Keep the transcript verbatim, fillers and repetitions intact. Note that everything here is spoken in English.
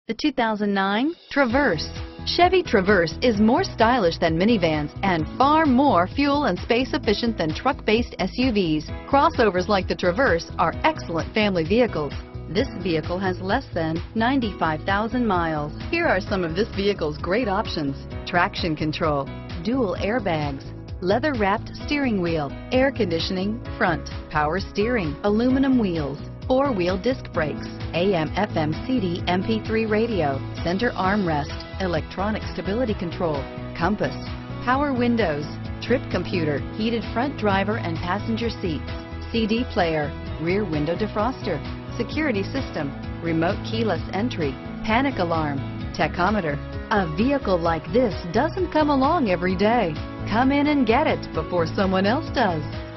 The two thousand nine Traverse. Chevy Traverse is more stylish than minivans and far more fuel and space efficient than truck-based S U Vs. Crossovers like the Traverse are excellent family vehicles. This vehicle has less than ninety-five thousand miles. Here are some of this vehicle's great options: traction control, dual airbags, leather-wrapped steering wheel, air conditioning, front, power steering, aluminum wheels, four-wheel disc brakes, A M F M C D M P three radio, center armrest, electronic stability control, compass, power windows, trip computer, heated front driver and passenger seats, C D player, rear window defroster, security system, remote keyless entry, panic alarm, tachometer. A vehicle like this doesn't come along every day. Come in and get it before someone else does.